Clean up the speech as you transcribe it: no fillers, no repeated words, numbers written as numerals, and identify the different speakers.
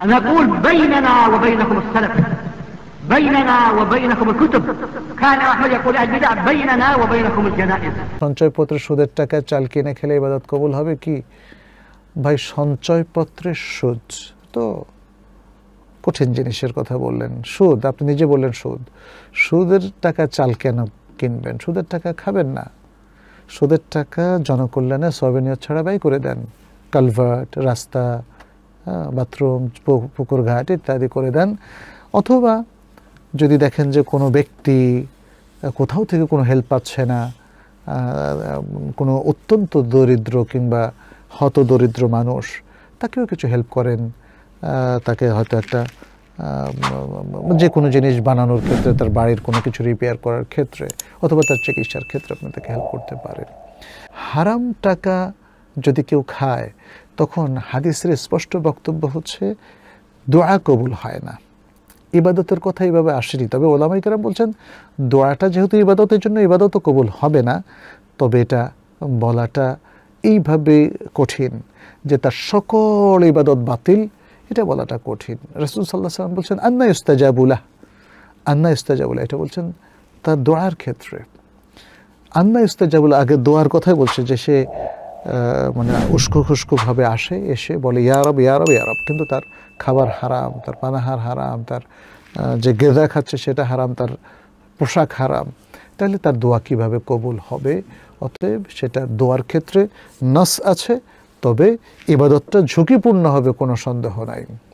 Speaker 1: نقول بيننا وبينكم السلف بيننا وبينكم الكتب كان أحمد يقول البدع بيننا وبينكم الجنائز
Speaker 2: সঞ্চয়পত্রের সুদের টাকায় চাল কিনে খেলে ইবাদত কবুল হবে কি? ভাই, সঞ্চয়পত্রের সুদ তো কঠিন জিনিসের কথা বললেন। সুদ, আপনি নিজে বললেন সুদ। সুদের টাকা চাল কেন কিনবেন? সুদের টাকা খাবেন না। সুদের টাকা জনকল্যাণে সবেনিয়ত ছাড়া ব্যয় করে দেন। কালভার্ট, রাস্তা, বাথরুম, পুকুর ঘাট ইত্যাদি করে দেন। অথবা যদি দেখেন যে কোনো ব্যক্তি কোথাও থেকে কোনো হেল্প পাচ্ছে না, কোনো অত্যন্ত দরিদ্র কিংবা হত দরিদ্র মানুষ, তাকেও কিছু হেল্প করেন। তাকে হয়তো একটা যে কোনো জিনিস বানানোর ক্ষেত্রে, তার বাড়ির কোনো কিছু রিপেয়ার করার ক্ষেত্রে, অথবা তার চিকিৎসার ক্ষেত্রে আপনি তাকে হেল্প করতে পারেন। হারাম টাকা যদি কেউ খায়, তখন হাদিসের স্পষ্ট বক্তব্য হচ্ছে দোয়া কবুল হয় না। ইবাদতের কথা এইভাবে আসেনি, তবে ওলামায়ে কেরাম বলছেন দোয়াটা যেহেতু ইবাদতের জন্য, ইবাদতও কবুল হবে না। তবে এটা বলাটা এইভাবে কঠিন যে তার সকল ইবাদত বাতিল, এটা বলাটা কঠিন। রাসূল সাল্লাল্লাহু আলাইহি ওয়াসাল্লাম বলছেন আন্না ইস্তাজাবু লাহ, আন্না ইস্তাজাবু লাহ, এটা বলছেন তার দোয়ার ক্ষেত্রে। আন্না ইস্তাজাবু লাহ, আগে দোয়ার কথাই বলছে যে সে মানে উস্কো খুস্কোভাবে আসে, এসে বলে ইয়া রব ইয়া রব ইয়া রব, কিন্তু তার খাবার হারাম, তার পানাহার হারাম, তার যে গেদা খাচ্ছে সেটা হারাম, তার পোশাক হারাম, তাহলে তার দোয়া কিভাবে কবুল হবে? অতএব সেটা দোয়ার ক্ষেত্রে নাস আছে, তবে ইবাদতটা ঝুঁকিপূর্ণ হবে, কোনো সন্দেহ নাই।